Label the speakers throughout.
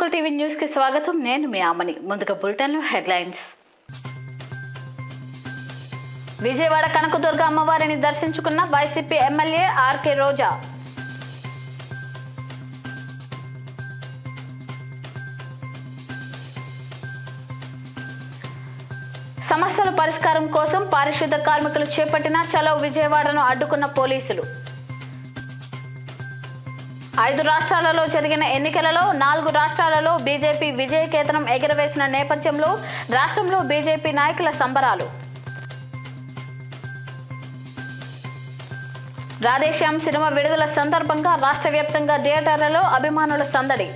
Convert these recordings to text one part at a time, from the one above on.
Speaker 1: Local TV news की स्वागतम నేను మీ ఆమని ముందుగా బులెటిన్ లో హెడ్లైన్స్ విజయవాడ కనకదుర్గ అమ్మవారిని దర్శించుకున్న వైసీపీ ఎమ్మెల్యే ఆర్కే రోజా సమస్యల పరిష్కారం కోసం పారిశుద్ధ కార్మికులు చేపట్టిన చలో విజయవాడను అడ్డుకున్న పోలీసులు 5 రాష్ట్రాలలో జరిగిన ఎన్నికలలో 4 రాష్ట్రాలలో బీజేపీ విజయకేతనం ఎగురవేసిన నేపథ్యంలో రాష్ట్రంలో బీజేపీ నాయకుల సంబరాలు రాధేశ్యామ్ సినిమా విడుదల సందర్భంగా రాష్ట్ర వ్యాప్తంగా థియేటర్లలో అభిమానుల సందడి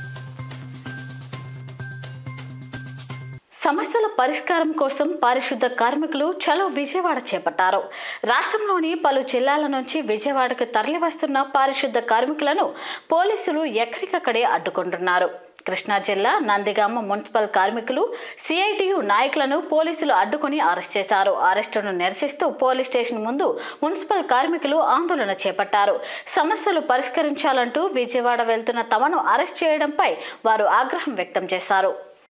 Speaker 1: సమస్యల పరిష్కారం కోసం పారిశుద్ధ కార్మికులు చలో విజయవాడ చేపట్టారు. రాష్ట్రంలోని పలు జిల్లాల నుంచి విజయవాడకు తరలివస్తున్న పారిశుద్ధ కార్మికులను పోలీసులు ఎక్కడికక్కడే అడ్డుకుంటున్నారు. కృష్ణా జిల్లా నందిగామ మున్సిపల్ కార్మికులు సిఐటియు నాయకులను పోలీసులు అడ్డుకుని అరెస్ట్ చేశారు. అరెస్టును నిరసిస్తూ పోలీస్ స్టేషన్ ముందు మున్సిపల్ కార్మికులు ఆందోళన చేపట్టారు. సమస్యలు పరిష్కరించాలంటూ విజయవాడ వెళ్తున్న తమను అరెస్ట్ చేయడంపై వారు ఆగ్రహం వ్యక్తం చేశారు.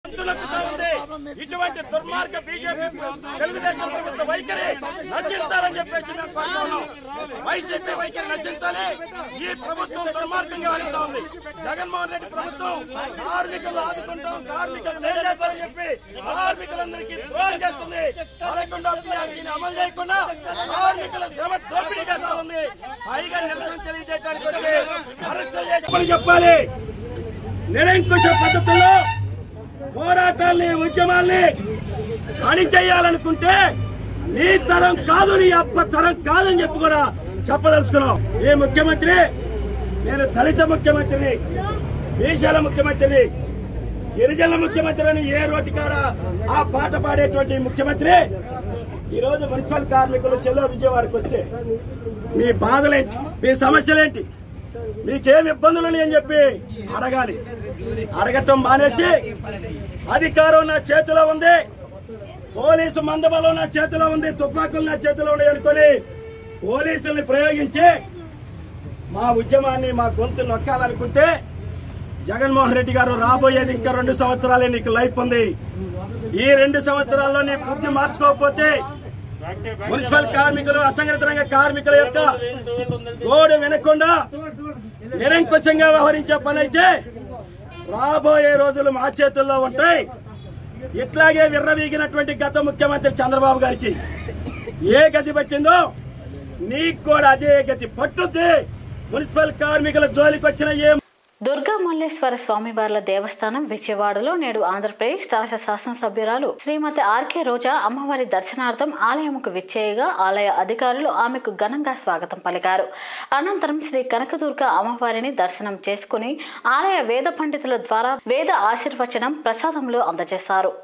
Speaker 2: ఇటువంటి దుర్మార్గ బీజేపీ తెలుగుదేశం ప్రభుత్వ వైఖరి నశించాలని చెప్పేసి మేము కోరుతున్నాం. వైసీపీ వైఖరి నశించాలి. ఈ ప్రభుత్వం దుర్మార్గంగా వెళ్తా ఉంది. జగన్మోహన్ రెడ్డి ప్రభుత్వం కార్మికులు ఆదుకుంటాం, కార్మికులు మేలు చేస్తారని చెప్పి కార్మికులందరికీ ద్రోహం చేస్తుంది. 11వ పిఆర్సీని అమలు చేయకుండా కార్మికుల శ్రమ దోపిడీ చేస్తా ఉంది. పైగా నిరసన తెలియజేయడానికి వచ్చి అరెస్టులు చేసి చెప్పాలి. నిరంకుశ పద్ధతుల్లో పోరాటాన్ని ఉద్యమాల్ని అణిచేయాలనుకుంటే నీ తరం కాదు, నీ అప్ప తరం కాదని చెప్పి కూడా చెప్పదలుచుకున్నాం. ఈ ముఖ్యమంత్రి నేను దళిత ముఖ్యమంత్రిని, బీసీల ముఖ్యమంత్రిని, గిరిజనుల ముఖ్యమంత్రి అని ఏ రోటి కాడ ఆ పాట పాడేటువంటి ముఖ్యమంత్రి ఈరోజు మున్సిపల్ కార్మికులు చెల్లో విజయవాడకు వస్తే మీ బాధలేంటి, మీ సమస్యలేంటి, మీకేం ఇబ్బందులు అని చెప్పి అడగాలి. అడగటం మానేసి అధికారం నా చేతిలో ఉంది, పోలీసు మందబలం నా చేతిలో ఉంది, తుపాకులు నా చేతిలో ఉన్నాయి అనుకుని పోలీసుల్ని ప్రయోగించి మా ఉద్యమాన్ని మా గొంతు నొక్కాలనుకుంటే జగన్మోహన్ రెడ్డి గారు రాబోయేది ఇంకా 2 సంవత్సరాలే నీకు లైఫ్ ఉంది. ఈ 2 సంవత్సరాల్లో నీ బుద్ధి మార్చుకోకపోతే మున్సిపల్ కార్మికులు, అసంఘటిత రంగ కార్మికుల యొక్క గోడు వినకుండా నిరంకుశంగా వ్యవహరించే పని అయితే రాబోయే రోజులు మా చేతుల్లో ఉంటాయి. ఇట్లాగే విర్రవీగినటువంటి గత ముఖ్యమంత్రి చంద్రబాబు గారికి ఏ గతి పట్టిందో నీకు కూడా అదే గతి పట్టుద్ది. మున్సిపల్ కార్మికుల జోలికి వచ్చిన
Speaker 1: దుర్గా మల్లేశ్వర స్వామివార్ల దేవస్థానం విజయవాడలో నేడు ఆంధ్రప్రదేశ్ రాష్ట్ర శాసనసభ్యురాలు శ్రీమతి ఆర్కే రోజా అమ్మవారి దర్శనార్థం ఆలయంకు విచ్చేయగా ఆలయ అధికారులు ఆమెకు ఘనంగా స్వాగతం పలికారు. అనంతరం శ్రీ కనకదుర్గ అమ్మవారిని దర్శనం చేసుకుని ఆలయ వేద పండితుల ద్వారా వేద ఆశీర్వచనం ప్రసాదములు అందజేశారు.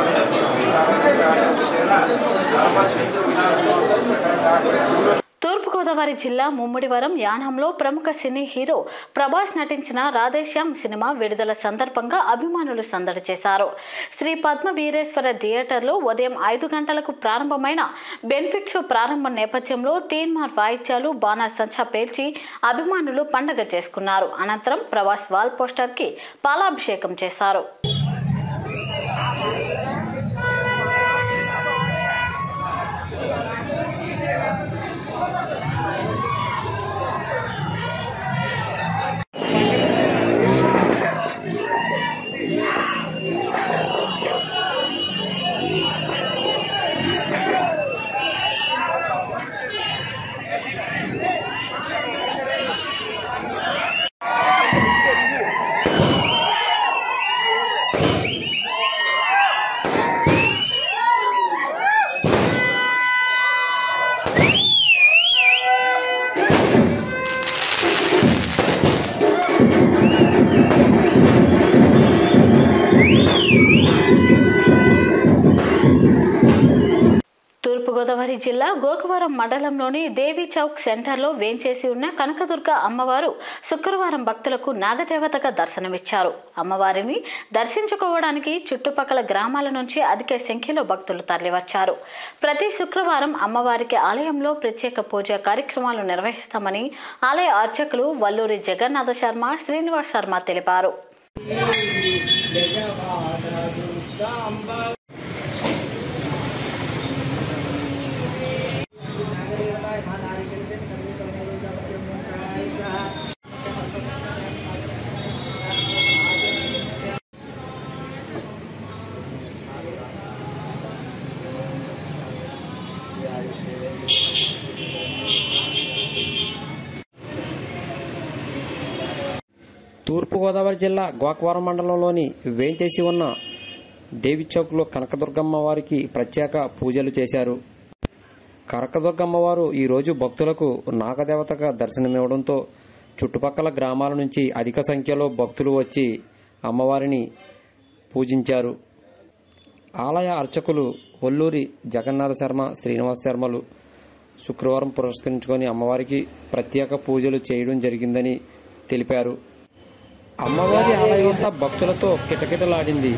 Speaker 1: తూర్పు తూర్పుగోదావరి జిల్లా ముమ్మిడివరం యానంలో ప్రముఖ సినీ హీరో ప్రభాస్ నటించిన రాధేశ్యామ్ సినిమా విడుదల సందర్భంగా అభిమానులు సందడి చేశారు. శ్రీ పద్మ వీరేశ్వర థియేటర్లో ఉదయం 5 గంటలకు ప్రారంభమైన బెనిఫిట్ షో ప్రారంభం నేపథ్యంలో తీన్మార్ వాయిద్యాలు బాణాసంచా పేల్చి అభిమానులు పండగ చేసుకున్నారు. అనంతరం ప్రభాస్ వాల్ పోస్టర్ కి పాలాభిషేకం చేశారు. తూర్పుగోదావరి జిల్లా గోకవరం మండలంలోని దేవి చౌక్ సెంటర్లో వేంచేసి ఉన్న కనకదుర్గ అమ్మవారు శుక్రవారం భక్తులకు నాగదేవతగా దర్శనమిచ్చారు. అమ్మవారిని దర్శించుకోవడానికి చుట్టుపక్కల గ్రామాల నుంచి అధిక సంఖ్యలో భక్తులు తరలివచ్చారు. ప్రతి శుక్రవారం అమ్మవారికి ఆలయంలో ప్రత్యేక పూజా కార్యక్రమాలు నిర్వహిస్తామని ఆలయ అర్చకులు వల్లూరి జగన్నాథ శర్మ, శ్రీనివాస్ శర్మ తెలిపారు.
Speaker 3: తూర్పుగోదావరి జిల్లా గోకవరం మండలంలోని వేంచేసి ఉన్న దేవి చౌక్లో కనకదుర్గమ్మ వారికి ప్రత్యేక పూజలు చేశారు. కనకదుర్గమ్మవారు ఈరోజు భక్తులకు నాగదేవతగా దర్శనమివ్వడంతో చుట్టుపక్కల గ్రామాల నుంచి అధిక సంఖ్యలో భక్తులు వచ్చి అమ్మవారిని పూజించారు. ఆలయ అర్చకులు వల్లూరి జగన్నాథ శర్మ, శ్రీనివాస్ శర్మలు శుక్రవారం పురస్కరించుకొని అమ్మవారికి ప్రత్యేక పూజలు చేయడం జరిగిందని తెలిపారు. అమ్మవారి ఆలయం భక్తులతో కిటకిటలాడింది.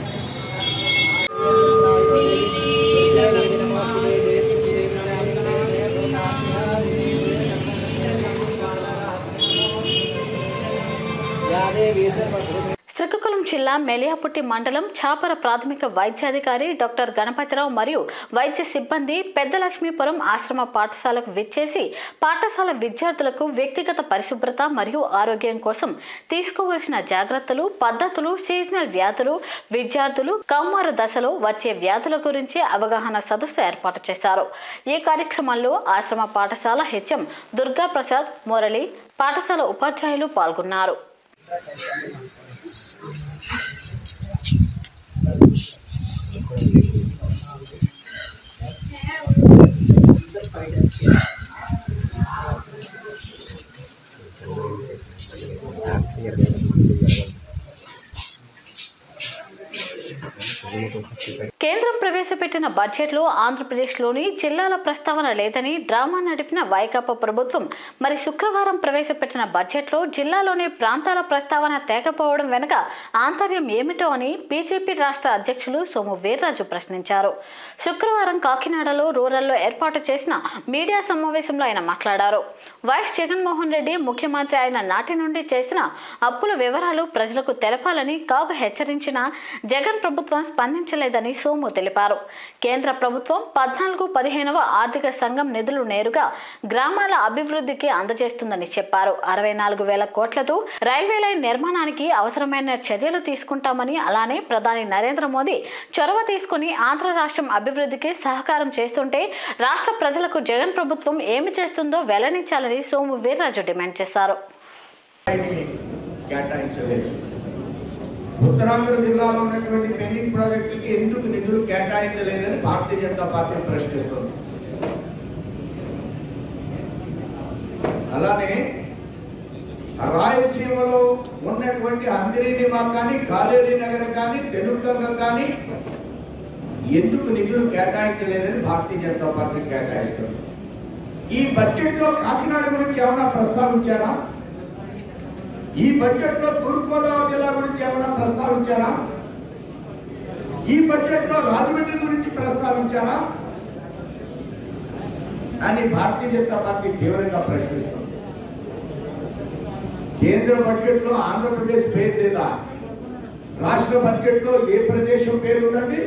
Speaker 1: శ్రీకాకుళం జిల్లా మెలియాపుట్టి మండలం చాపర ప్రాథమిక వైద్యాధికారి డాక్టర్ గణపతిరావు మరియు వైద్య సిబ్బంది పెద్దలక్ష్మీపురం ఆశ్రమ పాఠశాలకు విచ్చేసి పాఠశాల విద్యార్థులకు వ్యక్తిగత పరిశుభ్రత మరియు ఆరోగ్యం కోసం తీసుకోవాల్సిన జాగ్రత్తలు, పద్ధతులు, సీజనల్ వ్యాధులు, విద్యార్థులు కౌమార దశలో వచ్చే వ్యాధుల గురించి అవగాహన సదస్సు ఏర్పాటు చేశారు. ఈ కార్యక్రమంలో ఆశ్రమ పాఠశాల హెచ్ఎం దుర్గా ప్రసాద్, మురళి, పాఠశాల ఉపాధ్యాయులు పాల్గొన్నారు. కేంద్రం ప్రవేశపెట్టిన బడ్జెట్లో ఆంధ్రప్రదేశ్లోని జిల్లాల ప్రస్తావన లేదని డ్రామా నడిపిన వైకాపా ప్రభుత్వం మరి శుక్రవారం ప్రవేశపెట్టిన బడ్జెట్లో జిల్లాలోని ప్రాంతాల ప్రస్తావన తేకపోవడం వెనుక ఆంతర్యం ఏమిటో అని బీజేపీ రాష్ట్ర అధ్యక్షులు సోము వీర్రాజు ప్రశ్నించారు. శుక్రవారం కాకినాడలో రూరల్లో ఏర్పాటు చేసిన మీడియా సమావేశంలో ఆయన మాట్లాడారు. వైఎస్ జగన్మోహన్ రెడ్డి ముఖ్యమంత్రి అయిన నాటి నుండి చేసిన అప్పుల వివరాలు ప్రజలకు తెలపాలని కాగు హెచ్చరించిన జగన్ ప్రభుత్వం స్పందించలేదని సోము తెలిపారు. కేంద్ర ప్రభుత్వం 14-15వ ఆర్థిక సంఘం నిధులు నేరుగా గ్రామాల అభివృద్ధికి అందజేస్తుందని చెప్పారు. 64,000 కోట్లతో రైల్వే లైన్ నిర్మాణానికి అవసరమైన చర్యలు తీసుకుంటామని, అలానే ప్రధాని నరేంద్ర మోదీ చొరవ తీసుకుని ఆంధ్ర రాష్ట్రం అభివృద్ధికి సహకారం చేస్తుంటే రాష్ట్ర ప్రజలకు జగన్ ప్రభుత్వం ఏమి చేస్తుందో వెల్లడించాలని సోము వీర్రాజు డిమాండ్ చేశారు.
Speaker 4: ఉత్తరాంధ్ర జిల్లాలో ఉన్నటువంటి పెండింగ్ ప్రాజెక్టులకి ఎందుకు నిధులు కేటాయించలేదని భారతీయ జనతా పార్టీ ప్రశ్నిస్తుంది. అలానే రాయలసీమలో ఉన్నటువంటి అందిరీనిమా కానీ, కాలేరీ నగరం కానీ, తెలుగుగంగ కానీ ఎందుకు నిధులు కేటాయించలేదని భారతీయ జనతా పార్టీ కేటాయిస్తుంది. ఈ బడ్జెట్ లో కాకినాడ గురించి ఏమైనా ప్రస్తావించారా? ఈ బడ్జెట్ లో తూర్పుగోదావరి జిల్లా గురించి ఏమైనా ప్రస్తావించారా? ఈ బడ్జెట్ లో రాజమండ్రి గురించి ప్రస్తావించారా అని భారతీయ జనతా పార్టీ తీవ్రంగా ప్రశ్నిస్తుంది. కేంద్ర బడ్జెట్ లో ఆంధ్రప్రదేశ్ పేరు లేదా? రాష్ట్ర బడ్జెట్ లో ఏ ప్రదేశం పేరు ఉందండి?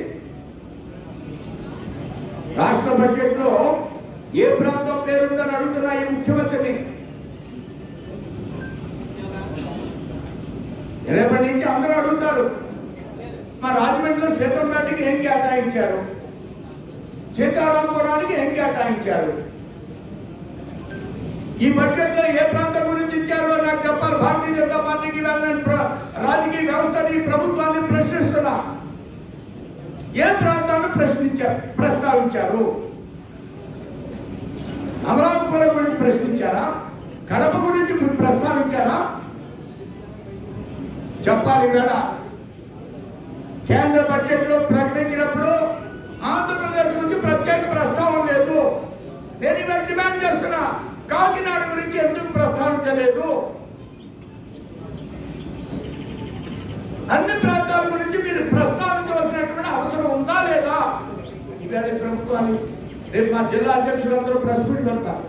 Speaker 4: రాష్ట్ర బడ్జెట్ లో ఏ ప్రాంతం పేరుందని అడుగుతున్నా ఈ ముఖ్యమంత్రిని. రేపటి నుంచి అందరూ అడుగుతారు, మా రాజమండ్రిలో సీతంపేటకి ఏం కేటాయించారు, సీతారాంపురానికి ఏం కేటాయించారు, ఈ బడ్జెట్ లో ఏ ప్రాంతం గురించి ఇచ్చారో నాకు చెప్పాలి. భారతీయ జనతా పార్టీకి రాజకీయ వ్యవస్థని ప్రభుత్వాన్ని ప్రశ్నిస్తున్నా. ఏ ప్రాంతాన్ని ప్రస్తావించారు? అమరావతిపురం గురించి ప్రశ్నించారా? కడప గురించి ప్రస్తావించారా? చెప్పాలి. వేళ కేంద్ర బడ్జెట్ లో ప్రకటించినప్పుడు ఆంధ్రప్రదేశ్ గురించి ప్రత్యేక ప్రస్తావన లేదు. నేను ఇవాళ డిమాండ్ చేస్తున్నా, కాకినాడ గురించి ఎందుకు ప్రస్తావించలేదు? అన్ని ప్రాంతాల గురించి మీరు ప్రస్తావించవలసినటువంటి అవసరం ఉందా లేదా? ఇవాళ ప్రభుత్వాన్ని రేపు మా జిల్లా అధ్యక్షులందరూ ప్రెస్ మీట్ పెడతారు.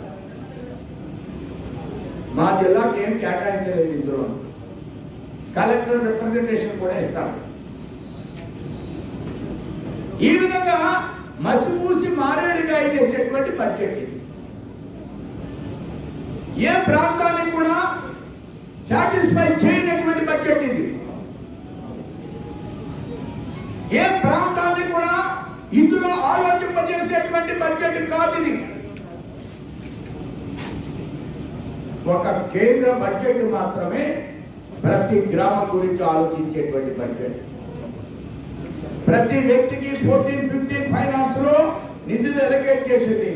Speaker 4: మా జిల్లాకి ఏం కేటాయించలేదు, ఇందులో కలెక్టర్ రిప్రజెంటేషన్ కూడా ఇస్తారు. ఈ విధంగా మసిపూసి మారేడుగా చేసేటువంటి బడ్జెట్ ఇది. ఏ ప్రాంతాన్ని కూడా సాటిస్ఫై చేయనటువంటి బడ్జెట్ ఇది. ఏ ప్రాంతాన్ని కూడా ఇందులో ఆలోచింపజేసేటువంటి బడ్జెట్ కాదు ఇది. ఒక కేంద్ర బడ్జెట్ మాత్రమే ప్రతి గ్రామం గురించి ఆలోచించేటువంటి బడ్జెట్. ప్రతి వ్యక్తికి 14-15 ఫైనాన్స్ లో నిధులు అలొకేట్ చేసింది.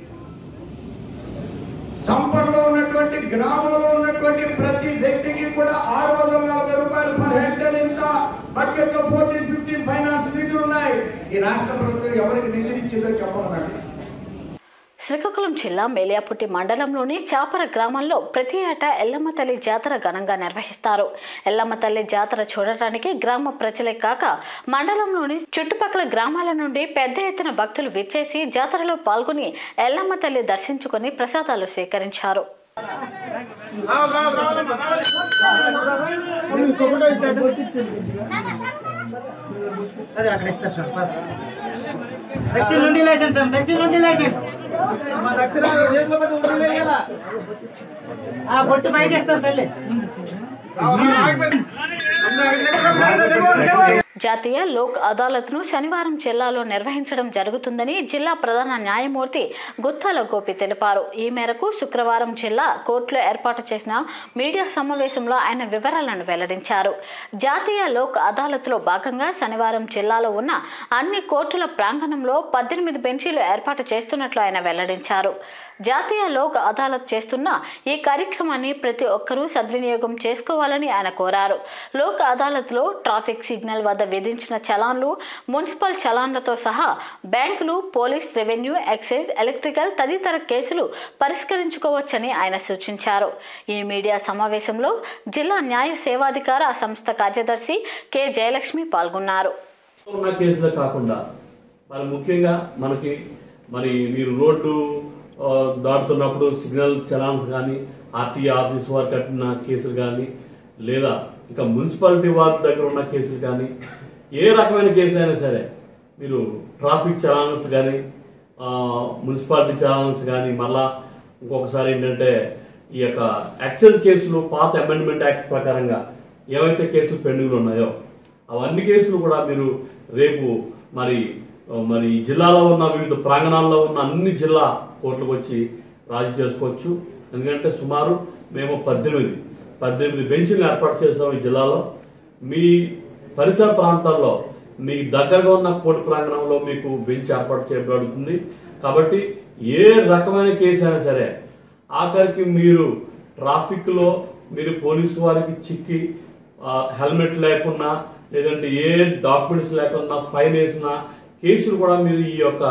Speaker 4: సంపర్లో ఉన్నటువంటి గ్రామంలో ఉన్నటువంటి ప్రతి వ్యక్తికి కూడా 640 రూపాయలు పర్ హెక్టర్ ఇంత బడ్జెట్ లో 14-15 ఫైనాన్స్ నిధులు ఉన్నాయి. ఈ రాష్ట్ర ప్రభుత్వం ఎవరికి నిధులు ఇచ్చిందో చెప్పమన్నాడు.
Speaker 1: శ్రీకాకుళం జిల్లా మేలియాపుట్టి మండలంలోని చాపర గ్రామంలో ప్రతి ఏటా ఎల్లమ్మ తల్లి జాతర ఘనంగా నిర్వహిస్తారు. ఎల్లమ్మ తల్లి జాతర చూడటానికి గ్రామ ప్రజలే కాక మండలంలోని చుట్టుపక్కల గ్రామాల నుండి పెద్ద ఎత్తున భక్తులు విచ్చేసి జాతరలో పాల్గొని ఎల్లమ్మ తల్లి దర్శించుకుని ప్రసాదాలు స్వీకరించారు.
Speaker 5: బొట్టు బయట ఇస్తారు తల్లి.
Speaker 1: జాతీయ లోక్ అదాలత్ను శనివారం జిల్లాలో నిర్వహించడం జరుగుతుందని జిల్లా ప్రధాన న్యాయమూర్తి గుత్తాల గోపి తెలిపారు. ఈ మేరకు శుక్రవారం జిల్లా కోర్టులో ఏర్పాటు చేసిన మీడియా సమావేశంలో ఆయన వివరాలను వెల్లడించారు. జాతీయ లోక్ అదాలత్లో భాగంగా శనివారం జిల్లాలో ఉన్న అన్ని కోర్టుల ప్రాంగణంలో 18 బెంచీలు ఏర్పాటు చేస్తున్నట్లు ఆయన వెల్లడించారు. జాతీయ లోక్ అదాలత్ చేస్తున్న ఈ కార్యక్రమాన్ని ప్రతి ఒక్కరూ సద్వినియోగం చేసుకోవాలని ఆయన కోరారు. లోక్ అదాలత్లో ట్రాఫిక్ సిగ్నల్ వద్ద విధించిన చలాన్లు, మున్సిపల్ చలాన్లతో సహా బ్యాంకులు, పోలీస్, రెవెన్యూ, ఎక్సైజ్, ఎలక్ట్రికల్ తదితర కేసులు పరిష్కరించుకోవచ్చని ఆయన సూచించారు. ఈ మీడియా సమావేశంలో జిల్లా న్యాయ సేవాధికార సంస్థ కార్యదర్శి కె జయలక్ష్మి పాల్గొన్నారు.
Speaker 6: కేసులు కాకుండా ముఖ్యంగా మనకి మీరు రోడ్డు దాటుతున్నప్పుడు సిగ్నల్ చలాన్స్ కానీ, ఆర్టీఏ ఆఫీస్ వారు కట్టిన కేసులు కానీ, లేదా ఇంకా మున్సిపాలిటీ వారి దగ్గర ఉన్న కేసులు కానీ, ఏ రకమైన కేసులు అయినా సరే మీరు ట్రాఫిక్ చలాన్స్ కానీ, మున్సిపాలిటీ చలాన్స్ కానీ, మళ్ళా ఇంకొకసారి ఏంటంటే ఈ యొక్క ఎక్సైజ్ కేసులు పాత అమెండ్మెంట్ యాక్ట్ ప్రకారంగా ఏవైతే కేసులు పెండింగ్లు ఉన్నాయో అవన్నీ కేసులు కూడా మీరు రేపు మరి జిల్లాలో ఉన్న వివిధ ప్రాంగణాల్లో ఉన్న అన్ని జిల్లా కోర్టులకు వచ్చి రాజీ చేసుకోవచ్చు. ఎందుకంటే సుమారు మేము 18 బెంచ్లు ఏర్పాటు చేసాం ఈ జిల్లాలో. మీ పరిసర ప్రాంతాల్లో మీ దగ్గరగా ఉన్న కోర్టు ప్రాంగణంలో మీకు బెంచ్ ఏర్పాటు చేయబడుతుంది. కాబట్టి ఏ రకమైన కేసు అయినా సరే ఆఖరికి మీరు ట్రాఫిక్ లో మీరు పోలీసు వారికి చిక్కి హెల్మెట్ లేకున్నా, లేదంటే ఏ డాక్యుమెంట్స్ లేకున్నా ఫైన్ వేసిన కేసులు కూడా మీరు ఈ యొక్క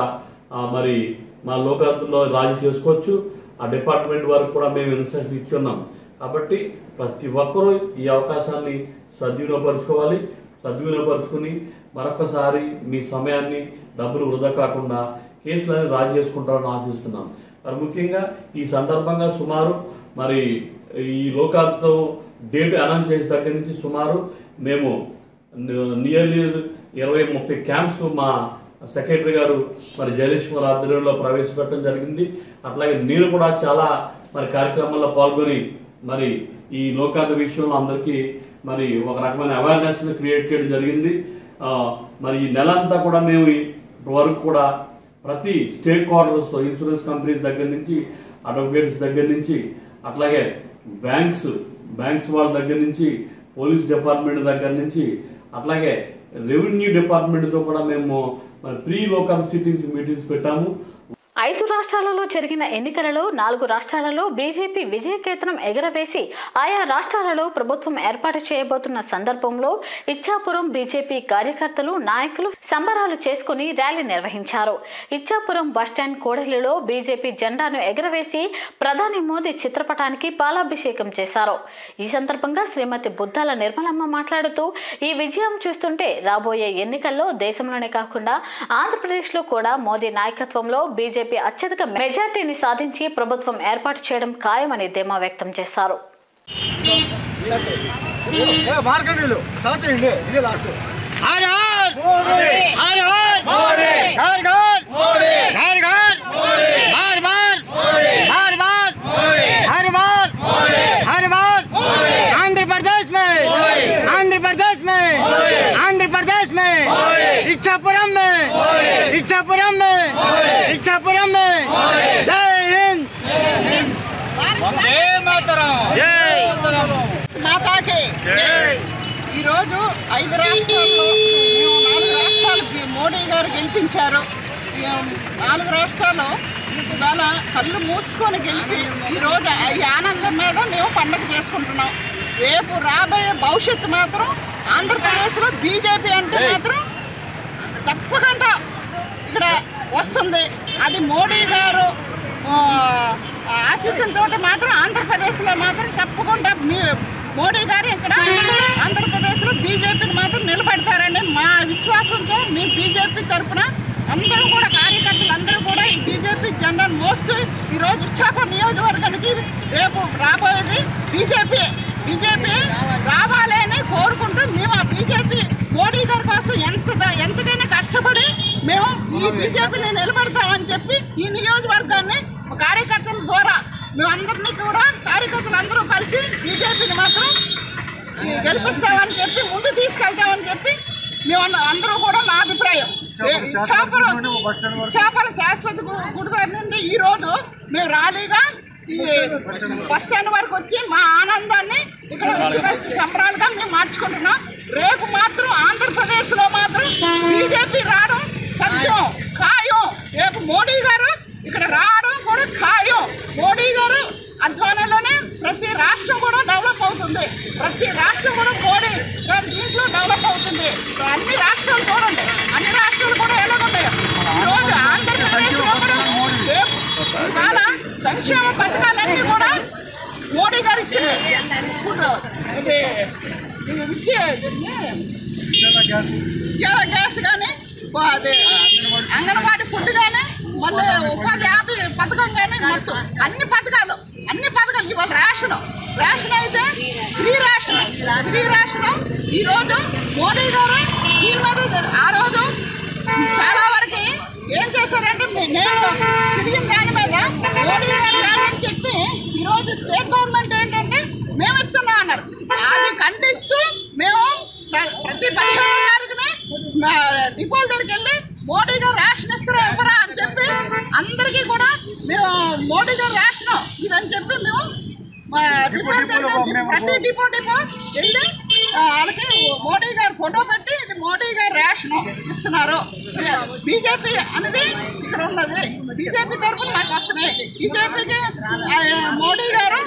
Speaker 6: మరి మా లోకాయుక్తలో రాజీ చేసుకోవచ్చు. ఆ డిపార్ట్మెంట్ వరకు కూడా మేము ఇన్స్ట్రక్షన్ ఇచ్చి ఉన్నాం. కాబట్టి ప్రతి ఒక్కరూ ఈ అవకాశాన్ని సద్వినియోగపరుచుకోవాలి. సద్వినియోగపరుచుకుని మరొకసారి మీ సమయాన్ని డబ్బులు వృధా కాకుండా కేసులని రాజీ చేసుకుంటారని ఆశిస్తున్నాం. మరి ముఖ్యంగా ఈ సందర్భంగా సుమారు మరి ఈ లోకాయుక్త డేట్ అనౌన్స్ చేసిన దగ్గర నుంచి సుమారు మేము నియర్లీ 20-30 క్యాంప్స్ మా సెక్రటరీ గారు మరి జయలక్ష్మి ఆధ్వర్యంలో ప్రవేశపెట్టడం జరిగింది. అట్లాగే నేను కూడా చాలా మరి కార్యక్రమాల్లో పాల్గొని మరి ఈ లోకాయుక్త విషయంలో అందరికీ మరి ఒక రకమైన అవేర్నెస్ క్రియేట్ చేయడం జరిగింది. మరి ఈ నెల అంతా కూడా మేము వరకు కూడా ప్రతి స్టేక్ హోల్డర్స్ తో ఇన్సూరెన్స్ కంపెనీస్ దగ్గర నుంచి, అడ్వకేట్స్ దగ్గర నుంచి, అట్లాగే బ్యాంక్స్ వాళ్ళ దగ్గర నుంచి, పోలీస్ డిపార్ట్మెంట్ దగ్గర నుంచి, అట్లాగే రెవెన్యూ డిపార్ట్మెంట్ తో కూడా మేము ప్రీ లోకల్ సిట్టింగ్స్ మీటింగ్స్ పెట్టాము.
Speaker 1: 5 రాష్ట్రాలలో జరిగిన ఎన్నికలలో 4 రాష్ట్రాలలో బీజేపీ విజయకేతనం ఎగరవేసి ఆయా రాష్ట్రాలలో ప్రభుత్వం ఏర్పాటు చేయబోతున్న సందర్భంలో ఇచ్చాపురం బీజేపీ కార్యకర్తలు, నాయకులు సంబరాలు చేసుకుని ర్యాలీ నిర్వహించారు. ఇచ్చాపురం బస్టాండ్ కోడలిలో బీజేపీ జెండాను ఎగరవేసి ప్రధాని మోదీ చిత్రపటానికి పాలాభిషేకం చేశారు. ఈ సందర్భంగా శ్రీమతి బుద్దాల నిర్మలమ్మ మాట్లాడుతూ, ఈ విజయం చూస్తుంటే రాబోయే ఎన్నికల్లో దేశంలోనే కాకుండా ఆంధ్రప్రదేశ్లో కూడా మోదీ నాయకత్వంలో బీజేపీ అత్యధిక మెజార్టీని సాధించి ప్రభుత్వం ఏర్పాటు చేయడం ఖాయమని ధీమా వ్యక్తం చేశారు.
Speaker 5: इच्छापुरम में जय हिंद, जय माता के ఈ రోజు 5 రాష్ట్రాల్లో 4 రాష్ట్రాలకి మోడీ గారు గెలిపించారు. 4 రాష్ట్రాల్లో ఇవాళ కళ్ళు మూసుకొని గెలిచి ఈరోజు ఈ ఆనందం మీద మేము పండుగ చేసుకుంటున్నాం. రేపు రాబోయే భవిష్యత్తు మాత్రం ఆంధ్రప్రదేశ్లో బీజేపీ అంటే మాత్రం తప్పకుండా ఇక్కడ వస్తుంది. అది మోడీ గారు ఆశీస్సులతో మాత్రం ఆంధ్రప్రదేశ్లో మాత్రం తప్పకుండా మోడీ గారు ఇక్కడ ఆంధ్రప్రదేశ్లో బీజేపీని మాత్రం నిలబెడతారని మా విశ్వాసంతో మీ బీజేపీ తరఫున అందరూ కూడా కార్యకర్తలు అందరూ కూడా ఈ బీజేపీ జెండాను మోస్తూ ఈరోజు ఇచ్చాపురం నియోజకవర్గానికి రేపు రాబోయేది బీజేపీ రావాలి అని కోరుకుంటూ మేము ఆ బీజేపీ మోడీ గారి కోసం ఎంతకైనా కష్టపడి మేము ఈ బీజేపీని నిలబెడతామని చెప్పి ఈ నియోజకవర్గాన్ని కార్యకర్తల ద్వారా మేమందరినీ కూడా కార్యకర్తలు అందరూ కలిసి బీజేపీని మాత్రం గెలిపిస్తామని చెప్పి ముందు తీసుకెళ్తామని చెప్పి మేము అందరూ కూడా నా అభిప్రాయం. ఇచ్చాపురం శాశ్వత గుడి దగ్గర నుండి ఈ రోజు మేము ర్యాలీగా ఈ బస్ స్టాండ్ వరకు వచ్చి మా ఆనందాన్ని ఇక్కడ సంబరాలుగా మేము మార్చుకుంటున్నాం. రేపు మాత్రం ఆంధ్రప్రదేశ్లో మాత్రం బీజేపీ రావడం సత్యం ఖాయం. రేపు మోడీ గారు ఇక్కడ రావడం కూడా ఖాయం. మోడీ గారు అధ్వానంలోనే ప్రతి రాష్ట్రం కూడా డెవలప్ అవుతుంది. ప్రతి రాష్ట్రం కూడా మోడీ గారి దీంట్లో డెవలప్ అవుతుంది. అన్ని రాష్ట్రాలు చూడండి, అన్ని రాష్ట్రాలు కూడా ఎలాగున్నాయో ఈరోజు ఆంధ్రప్రదేశ్లో కూడా రేపు ఇవాళ సంక్షేమ పథకాలన్నీ కూడా మోడీ గారు ఇచ్చింది. ఇది గ్యాస్ కానీ అదే అంగన్వాడీ ఫుడ్ కానీ మళ్ళీ ఉపాధి హామీ పథకం కానీ మొత్తం అన్ని పథకాలు ఇవాళ రేషన్ అయితే ఫ్రీ రేషన్ ఈరోజు మోడీ గారు దీని మీద ఆ రోజు చాలా వరకు ఏం చేశారంటే నేను తిరిగిన దాని మీద మోడీ గారు కాదని చెప్పి ఈరోజు స్టేట్ గవర్నమెంట్ ఏంటంటే మేము ఇస్తున్నాం అన్నారు. అది ఖండిస్తూ మేము ప్రతి 15వ తారీఖునే డిపోల దగ్గరికి వెళ్ళి మోడీ గారు రేషన్ ఇస్తారా ఇవ్వరా అని చెప్పి అందరికీ కూడా మేము మోడీ గారు రేషన్ ఇదని చెప్పి మేము ప్రతి డిపో వెళ్ళి వాళ్ళకి మోడీ గారు ఫోటో పెట్టి ఇది మోడీ గారు రేషన్ ఇస్తున్నారు. బీజేపీ అనేది ఇక్కడ ఉన్నది. బీజేపీ తరఫున మాకు వస్తున్నాయి. బీజేపీకి మోడీ గారు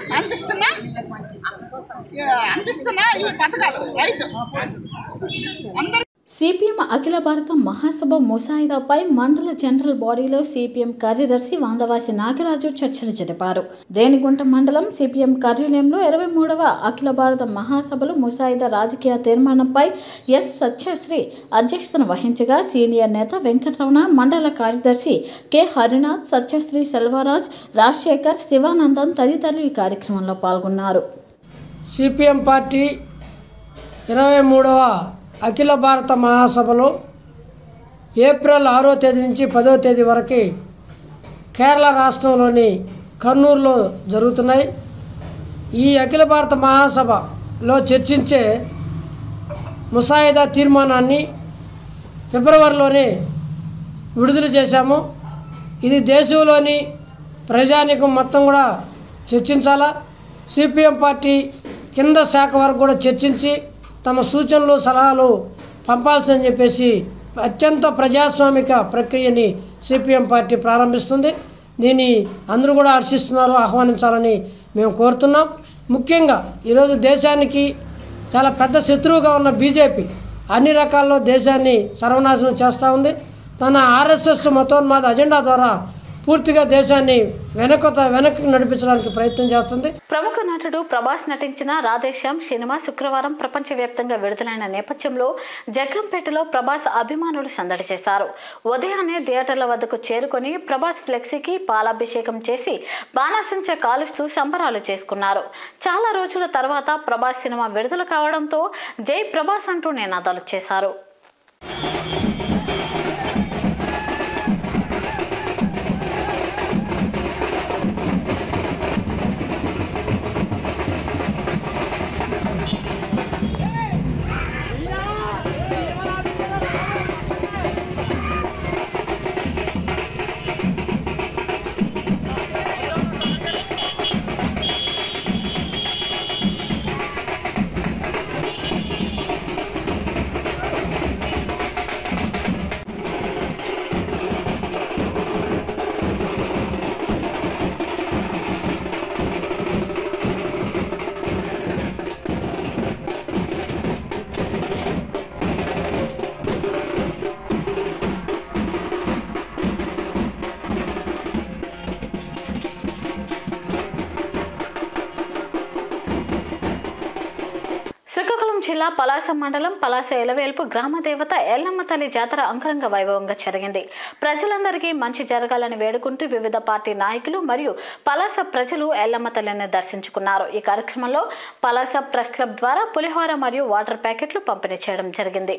Speaker 5: అందిస్తున్న ఈ పథకాలు రైతు అందరూ
Speaker 1: సిపిఎం అఖిల భారత మహాసభ ముసాయిదాపై మండల జనరల్ బాడీలో సిపిఎం కార్యదర్శి వందవాసి నాగరాజు చర్చలు జరిపారు. రేణిగుంట మండలం సిపిఎం కార్యాలయంలో 23వ అఖిల భారత మహాసభలో ముసాయిదా రాజకీయ తీర్మానంపై ఎస్ సత్యశ్రీ అధ్యక్షతన వహించగా సీనియర్ నేత వెంకటరమణ, మండల కార్యదర్శి కె హరినాథ్, సత్యశ్రీ, సెల్వరాజ్, రాజశేఖర్, శివానందన్ తదితరులు ఈ కార్యక్రమంలో పాల్గొన్నారు.
Speaker 7: సిపిఎం పార్టీ 23వ అఖిల భారత మహాసభలో ఏప్రిల్ 6వ తేదీ నుంచి 10వ తేదీ వరకు కేరళ రాష్ట్రంలోని కర్నూలులో జరుగుతున్నాయి. ఈ అఖిల భారత మహాసభలో చర్చించే ముసాయిదా తీర్మానాన్ని ఫిబ్రవరిలోనే విడుదల చేశాము. ఇది దేశంలోని ప్రజానీకం మొత్తం కూడా చర్చించాలా. సిపిఎం పార్టీ కింద శాఖ వరకు కూడా చర్చించి తమ సూచనలు సలహాలు పంపాల్సిందని చెప్పేసి అత్యంత ప్రజాస్వామిక ప్రక్రియని సిపిఎం పార్టీ ప్రారంభిస్తుంది. దీన్ని అందరూ కూడా హర్షిస్తున్నారు, ఆహ్వానించాలని మేము కోరుతున్నాం. ముఖ్యంగా ఈరోజు దేశానికి చాలా పెద్ద శత్రువుగా ఉన్న బీజేపీ అన్ని రకాల్లో దేశాన్ని సర్వనాశనం చేస్తూ ఉంది. తన ఆర్ఎస్ఎస్ మతోన్మాద అజెండా ద్వారా పూర్తిగా దేశాన్ని వెనక్కి నడిపించడానికి ప్రయత్నం చేస్తుంది.
Speaker 1: ప్రముఖ నటుడు ప్రభాస్ నటించిన రాధేశ్యామ్ సినిమా శుక్రవారం ప్రపంచవ్యాప్తంగా విడుదలైన నేపథ్యంలో జగ్గంపేటలో ప్రభాస్ అభిమానులు సందడి చేశారు. ఉదయాన్నే థియేటర్ల వద్దకు చేరుకొని ప్రభాస్ ఫ్లెక్సీకి పాలాభిషేకం చేసి బాణాసంచా కాలుస్తూ సంబరాలు చేసుకున్నారు. చాలా రోజుల తర్వాత ప్రభాస్ సినిమా విడుదల కావడంతో జై ప్రభాస్ అంటూ నినాదాలు చేశారు. జిల్లా పలాస మండలం పలాస ఎలవేల్పు గ్రామ దేవత ఎల్లమ్మ తల్లి జాతర అంగరంగ వైభవంగా జరిగింది. ప్రజలందరికీ మంచి జరగాలని వేడుకుంటూ వివిధ పార్టీ నాయకులు మరియు పలాస ప్రజలు ఎల్లమ్మ తల్లిని దర్శించుకున్నారు. ఈ కార్యక్రమంలో పలాస ప్రెస్ క్లబ్ ద్వారా పులిహోర మరియు వాటర్ ప్యాకెట్లు పంపిణీ చేయడం జరిగింది.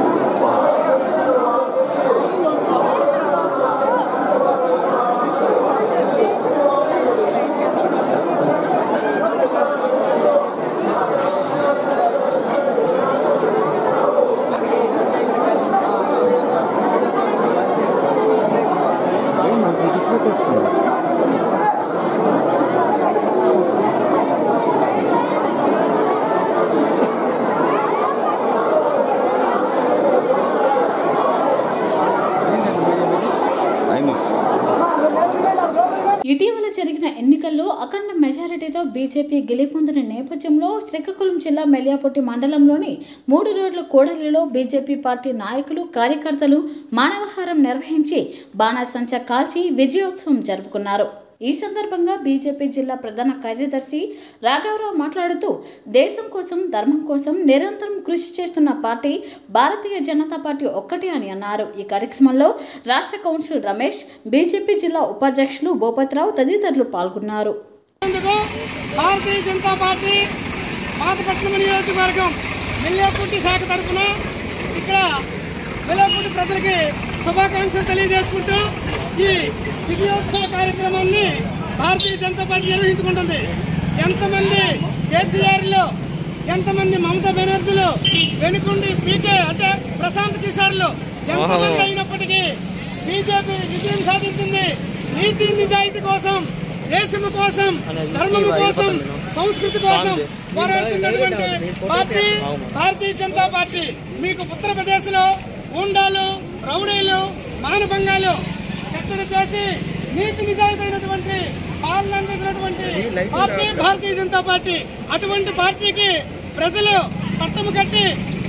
Speaker 1: ఇటీవల జరిగిన ఎన్నికల్లో అఖండ మెజారిటీతో బీజేపీ గెలుపొందిన నేపథ్యంలో శ్రీకాకుళం జిల్లా మెలియాపుట్టి మండలంలోని 3 రోడ్ల కూడలిలో బీజేపీ పార్టీ నాయకులు, కార్యకర్తలు మానవహారం నిర్వహించి బాణాసంచా కాల్చి విజయోత్సవం జరుపుకున్నారు. ఈ సందర్భంగా బీజేపీ జిల్లా ప్రధాన కార్యదర్శి రాఘవరావు మాట్లాడుతూ దేశం కోసం, ధర్మం కోసం నిరంతరం కృషి చేస్తున్న పార్టీ భారతీయ జనతా పార్టీ ఒక్కటే అని అన్నారు. ఈ కార్యక్రమంలో రాష్ట్ర కౌన్సిల్ రమేష్, బీజేపీ జిల్లా ఉపాధ్యక్షులు భూపతిరావు తదితరులు పాల్గొన్నారు.
Speaker 7: భారతీయ జనతా పార్టీ పాతపట్నం నియోజకవర్గం మెలియాపుట్టి శాఖ తరఫున ఇక్కడ మెలియాపుట్టి ప్రజలకి శుభాకాంక్షలు తెలియజేసుకుంటూ ఈ విజయోత్సవ కార్యక్రమాన్ని భారతీయ జనతా పార్టీ నిర్వహించుకుంటుంది. ఎంతమంది కేసీఆర్లు, ఎంతమంది మమతా బెనర్జీలు, వెనుకొండి పీకే అంటే ప్రశాంత్ కిషోర్లు ఎంతమంది అయినప్పటికీ బీజేపీ విజయం సాధించింది. నీతి నిజాయితీ కోసం, దేశము కోసం, ధర్మము కోసం, సంస్కృతి కోసం పోరాడుతున్నటువంటి పార్టీ భారతీయ జనతా పార్టీ. మీకు ఉత్తరప్రదేశ్ లో గూండాలు, రౌడీలు, మానభంగాలు కట్టడి చేసి నీతి నిజాయితీమైనటువంటి పాలన అందించినటువంటి పార్టీ భారతీయ జనతా పార్టీ. అటువంటి పార్టీకి ప్రజలు పట్టము కట్టి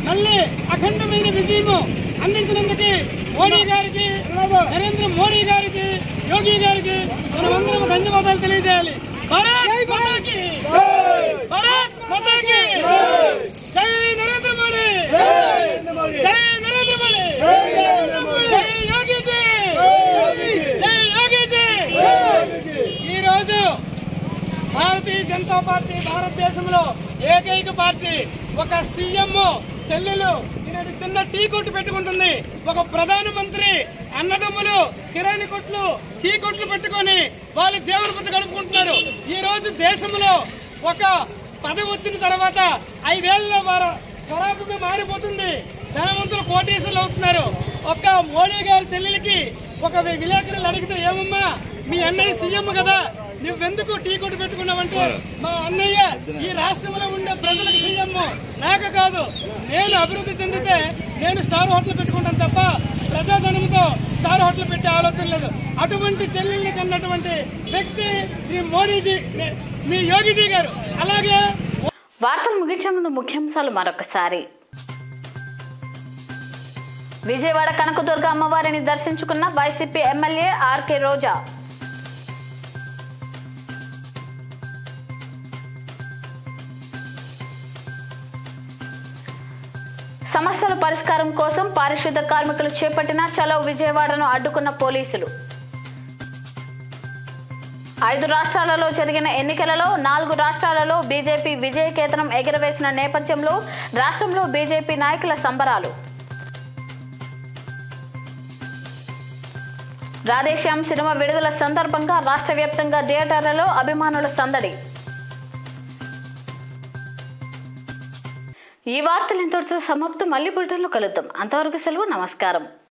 Speaker 7: మళ్ళీ అఖండమైన విజయము అందించినందుకు మోడీ గారికి, నరేంద్ర మోడీ గారికి, యోగి గారికి మనమందరం ధన్యవాదాలు తెలియజేయాలి. భారత్ మాతాకి, భారత్ మాతాకి జై నరేంద్ర మోడీ, జై నరేంద్ర మోడీ, జై యోగిజీ, జై యోగిజీ. ఈరోజు భారతీయ జనతా పార్టీ భారతదేశంలో ఏకైక పార్టీ. ఒక సీఎం చెల్లెలు చిన్న టీ కొట్టు పెట్టుకుంటుంది, ఒక ప్రధానమంత్రి అన్నదమ్ములు కిరాణి కొట్లు, టీ కొట్లు పెట్టుకొని వాళ్ళ జీవనోపాధి గడుపుకుంటున్నారు. ఈ రోజు దేశంలో ఒక పదవి వచ్చిన తర్వాత 5 ఏళ్లలో వారు స్వరాపుగా మారిపోతుంది. ధనవంతులు కోటీశ్వరులు అవుతున్నారు. ఒక్క మోడీ గారి చెల్లెలకి ఒక విలేకరులు అడిగితే, ఏమమ్మా మీ అన్నయ్య సీఎం కదా, నువ్వెందుకు టీ కొట్టు పెట్టుకున్నావంటే, మా అన్నయ్య ఈ రాష్ట్రంలో ఉండే ప్రజలకు సీఎం, నాకు కాదు, నేను అభివృద్ధి చెందితే నేను స్టార్ హోటల్ పెట్టుకుంటాను తప్ప ప్రజాధనంతో స్టార్ హోటల్ పెట్టే ఆలోచన లేదు. అటువంటి చెల్లెల్ని కన్నటువంటి వ్యక్తి శ్రీ మోడీజీ, మీ యోగిజీ గారు. అలాగే
Speaker 1: వార్తలు ముగించే ముందు ముఖ్యాంశాలు మరొకసారి. విజయవాడ కనకదుర్గ అమ్మవారిని దర్శించుకున్న వైసీపీ ఎమ్మెల్యే ఆర్కే రోజా. సమస్యల పరిష్కారం కోసం పారిశుద్ధ కార్మికులు చేపట్టిన చలో విజయవాడను అడ్డుకున్న పోలీసులు. 5 రాష్ట్రాలలో జరిగిన ఎన్నికలలో 4 రాష్ట్రాలలో బీజేపీ విజయకేతనం ఎగురవేసిన నేపథ్యంలో రాష్ట్రంలో బీజేపీ నాయకుల సంబరాలు. రాధేశ్యామ్ సినిమా విడుదల సందర్భంగా రాష్ట్ర వ్యాప్తంగా థియేటర్లలో అభిమానుల సందడి. ఈ వార్తలు ఇంతటితో సమాప్తం. మళ్ళీ బులెటిన్లో కలుద్దాం. అంతవరకు సెలవు. నమస్కారం.